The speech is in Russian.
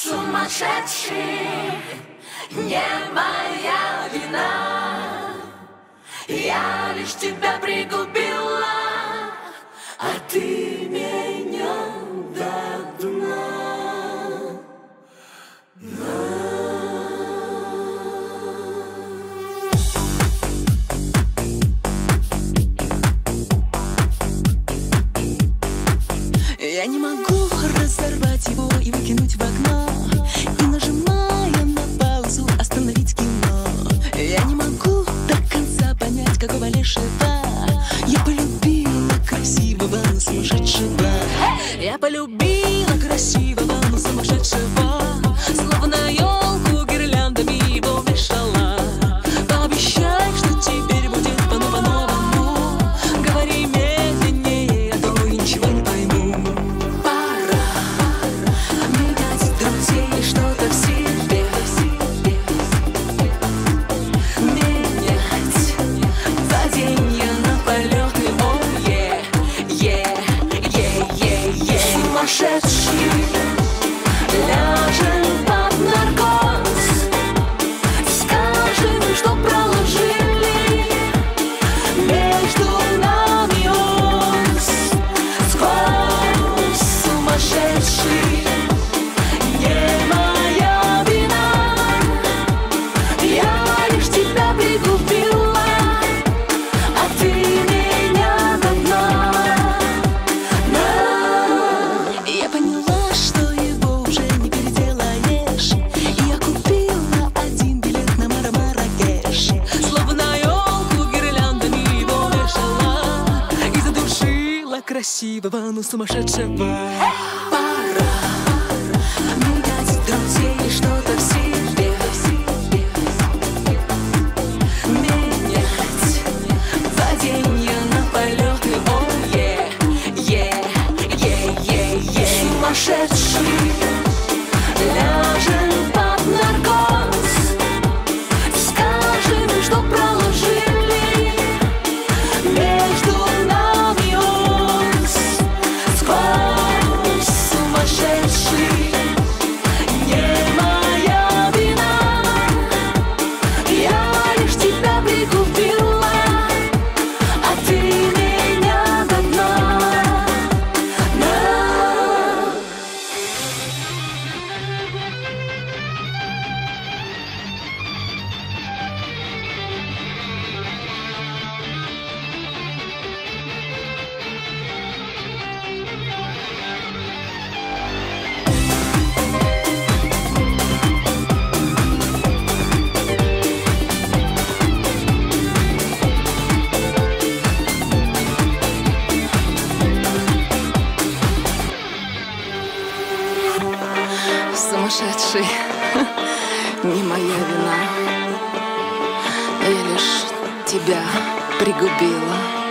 Сумасшедший, не моя вина. Я лишь тебя пригубила, а ты меня до дна. Я не могу разорвать его и выкинуть в окно, и, нажимая на паузу, остановить кино. Я не могу до конца понять, какого лешего я полюбила красивого, но сумасшедшего. Я полюбила красивого, но сумасшедшего. Словно елку гирляндами его вешала. Пообещай, что теперь будет по-новому. Говори медленнее, а то я ничего не пойму. Пора менять друзей, что-то в себе менять. Паденье на полеты, сумасшедший, ляжем под наркоз. Скажем, что проложили между нами ось. Сквозь, сумасшедший, не моя вина. Я лишь тебя пригубила, а ты меня до дна. Я поняла, что его уже не переделаешь, и я купила один билет на Маракеш. Словно елку гирляндами его вешала и задушила красивого, но сумасшедшего. Пора менять друзей, что-то в себе менять. Паденье на полеты, сумасшедший, ляжем под наркоз. Скажем, что проложили между нами ось. Сквозь, сумасшедший, не моя вина. Я лишь тебя пригубила, а ты меня до дна. Сумасшедший, не моя вина. Я лишь тебя пригубила.